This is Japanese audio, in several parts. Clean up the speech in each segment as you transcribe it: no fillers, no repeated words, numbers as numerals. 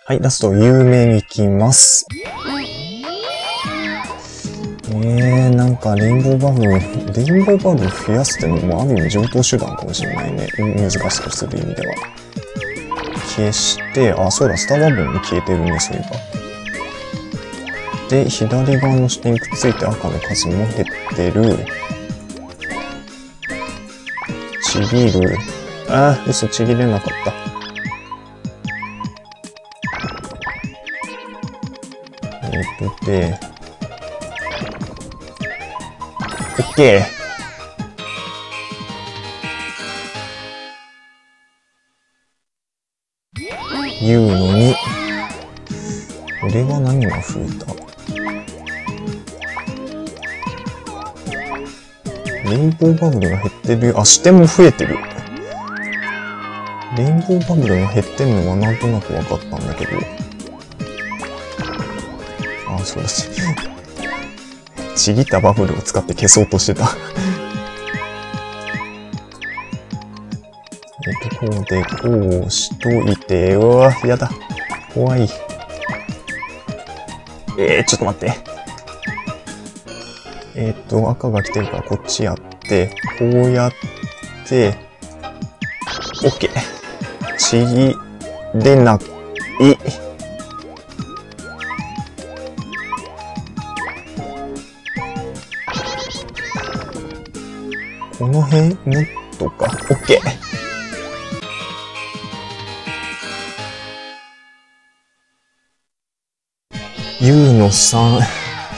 はい、ラスト、有名に行きます。なんかレインボーバブル増やすってのもある意味上等手段かもしれないね。難しくする意味では。消して、あ、そうだ、スターバブルに消えてるね、そういえば。で、左側の下にくっついて赤の数も減ってる。ちぎる。あー、嘘、ちぎれなかった。で、OK。言うのに、これは何が増えた？レインボーバブルが減ってる。あ、視点も増えてる。レインボーバブルが減ってるのはなんとなく分かったんだけど。あ、そうだし。ちぎったバブルを使って消そうとしてた。こうで、こうしといて、うわ、やだ。怖い。ちょっと待って。赤が来てるからこっちやって、こうやって、OK。ちぎれない。この辺もっとか。OK。ゆうのさん。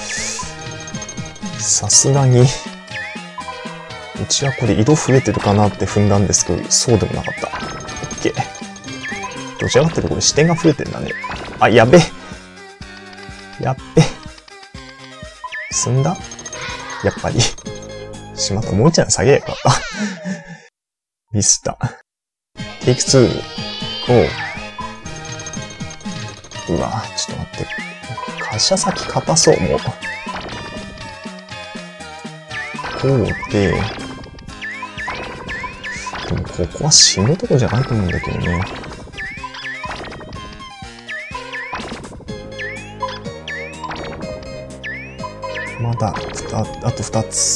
さすがに。うちはこれ色増えてるかなって踏んだんですけど、そうでもなかった。OK。どちらかっていうとこれ視点が増えてんだね。あ、やべ。やっべ。済んだ？やっぱり。しまった。もう一段下げやがった。ミスった。テイク2。5。うわ、ちょっと待って。滑車先硬そう、もう。こうで、でもここは死ぬとこじゃないと思うんだけどね。まだ、あと2つ。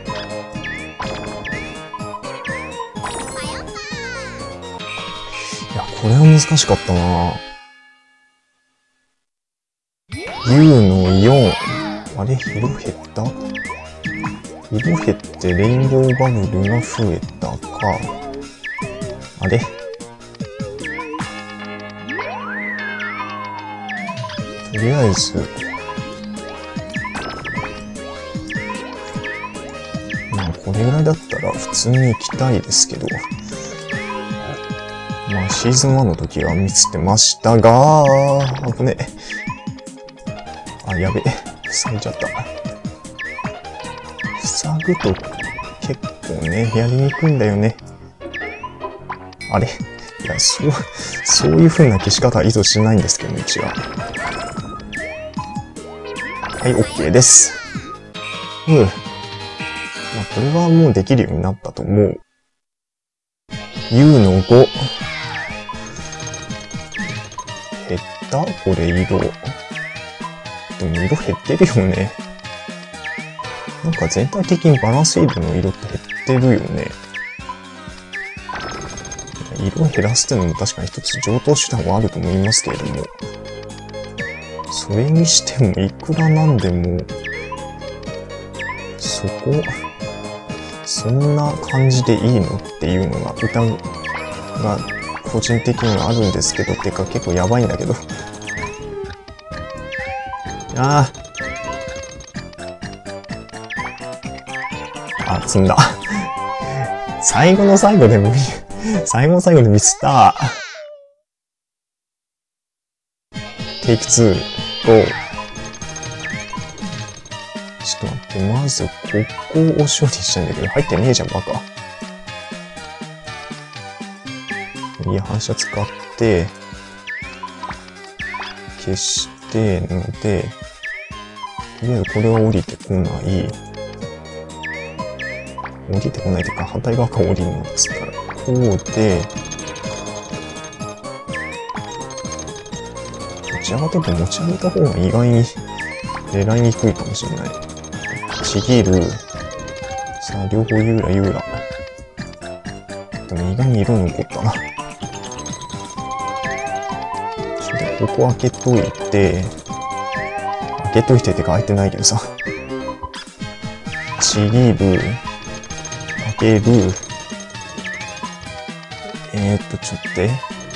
いや、これは難しかったな。U の4。あれ、色減った？色減ってレインボーバブルが増えたか。あれ？とりあえず、まあこれぐらいだったら普通に行きたいですけど。まあシーズン1の時はミスってましたが、危ねえ。あ、やべえ。塞いじゃった。塞ぐと結構ね、やりにくいんだよね。あれ？いや、そういう風な消し方は意図しないんですけどね、うちは。はい、OK です。まあ、これはもうできるようになったと思う。U の5。減ったこれ色。でも色減ってるよね。なんか全体的にバランスイーブの色って減ってるよね。色を減らすっていうのも確かに一つ上等手段はあると思いますけれども。それにしてもいくらなんでも、そんな感じでいいのっていうのが歌が個人的にはあるんですけど、てか結構やばいんだけど。積んだ。最後の最後でミスった。テイク2、5。ちょっと待って、まずここを処理したいんだけど、入ってねえじゃん、バカ。いや、反射使って、消してので、とりあえずこれは降りてこない。降りてこないというか、反対側から降りるのっつったら、こうで、 ち上がってると持ち上げた方が意外に狙いにくいかもしれない。ちぎる。さあ、両方ユーラ、ユーラ。でも意外に色残ったな。ここ開けといて、ってか開いてないけどさ。ちぎる。開ける。ちょっと待って。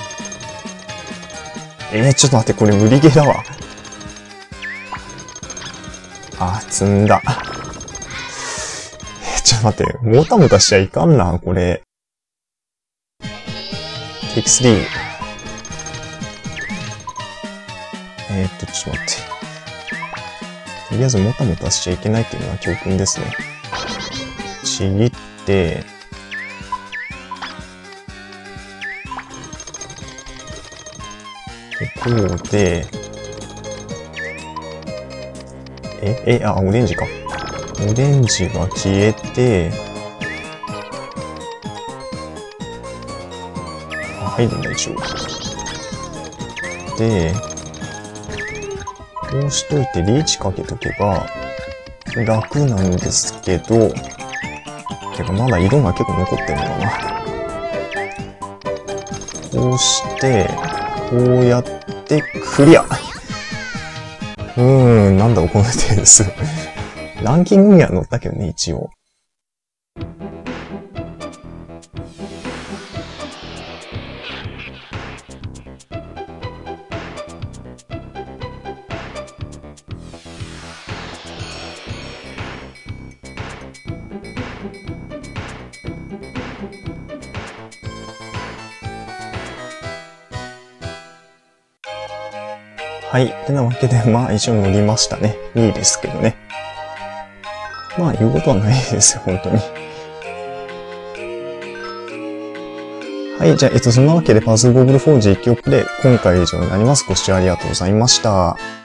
ちょっと待って、これ無理ゲーだわ。あ、積んだ。ちょっと待って、もたもたしちゃいかんな、これ。テイク3。ちょっと待って。とりあえずもたもたしちゃいけないっていうのは教訓ですね。ちぎって、こうで、あ、オレンジか。オレンジが消えて、あ、入るんだ、一応。で、こうしといてリーチかけとけば、楽なんですけど、てかまだ色が結構残ってるのかな。こうして、こうやってクリア。なんだろう、この点数。ランキングには載ったけどね、一応。はい。てなわけで、まあ一応乗りましたね。いいですけどね。まあ言うことはないですよ、本当に。はい。じゃあ、そんなわけでパズルゴーグルフォージ1曲で今回以上になります。ご視聴ありがとうございました。